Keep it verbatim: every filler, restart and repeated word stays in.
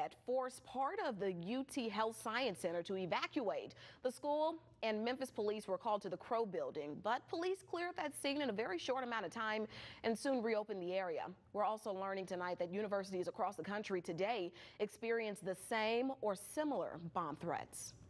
that forced part of the U T Health Science Center to evacuate. The school and Memphis police were called to the Crow building, but police cleared that scene in a very short amount of time and soon reopened the area. We're also learning tonight that universities across the country today experienced the same or similar bomb threats.